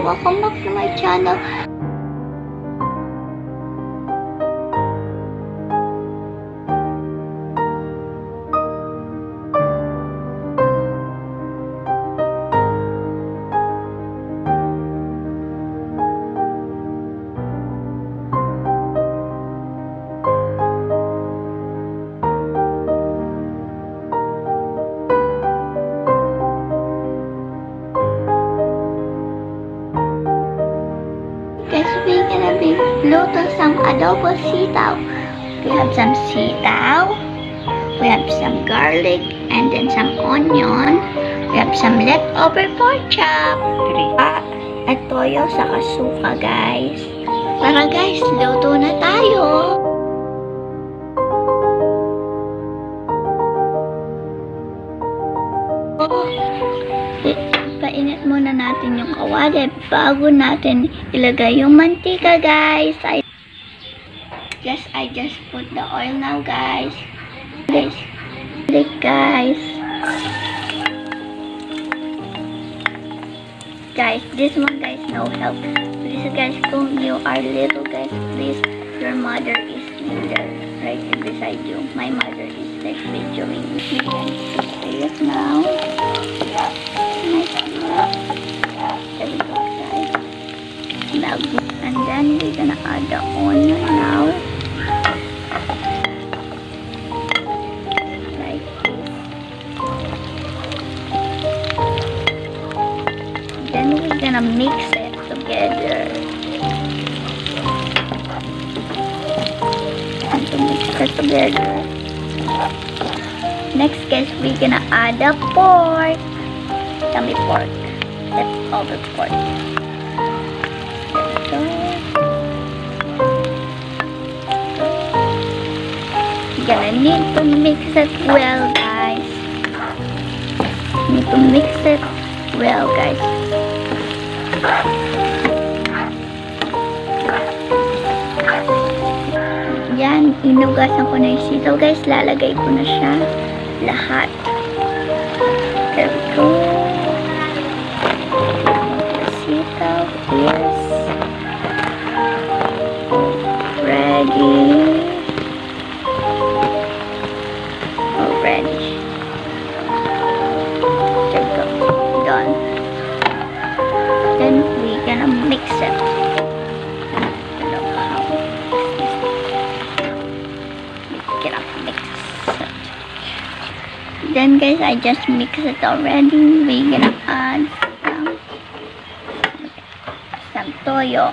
welcome back to my channel. Guys, we're gonna be luto some adobo sitaw. We have some sitaw, we have some garlic, and then some onion. We have some leftover pork chop, at toyo sa kasuka, guys. Tara guys, luto na tayo. Painit muna natin yung kawali bago natin ilagay yung mantika, guys. I just put the oil now, guys. Guys, this one, guys, no help. Please, guys, kung you are little, guys, please, your mother is there, right beside you. My mother is like videoing me. You can see it now. There we go, guys. Now, and then we're gonna add the onion now. Like this. Then we're gonna mix it together. And to mix it together. Next, guys, we're gonna add the pork. Tummy pork. Leftover pork. You're gonna need to mix it well, guys. Need to mix it well, guys. Yan, inugasan ko na yung sitaw, guys. Lalagay ko na siya lahat. There we go. Sitaw is ready. Already. There we go. Done. Then we're gonna mix it. Then, guys, I just mixed it already. We're gonna add some toyo.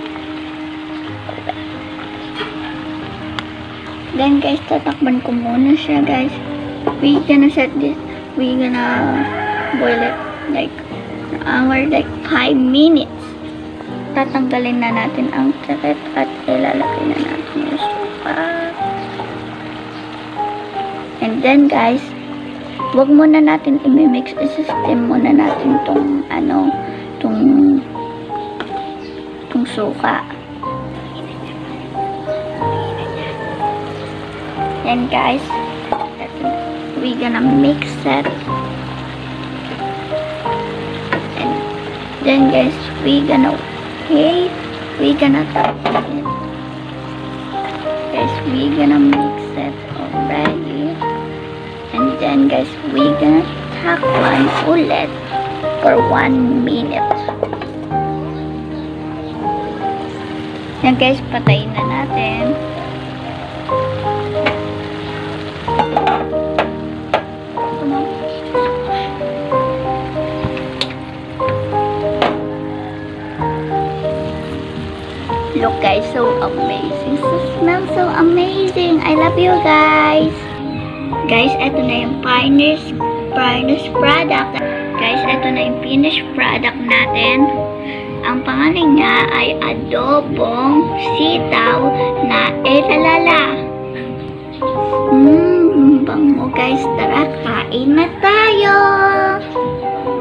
Then, guys, tatakban ko muna siya, guys. We're gonna set this. We're gonna boil it like an hour, like 5 minutes. Tatanggalin na natin ang sakit at ilalagay na natin yung suka. And then, guys, wag muna natin i-mix, i-system muna natin tong suka. And guys, we're gonna mix it. And then, guys, we're gonna wait. We're gonna tap it. Guys, we're gonna mix it already. And then, guys, we're gonna takpan ulit for 1 minute. Yan, guys, patayin na natin. Look, guys, so amazing. So smells so amazing. I love you, guys. Guys, eto na yung finished product. Guys, eto na yung finished product natin. Ang pangalan niya ay adobong sitaw na elalala. Bango, guys. Tara, kain na tayo.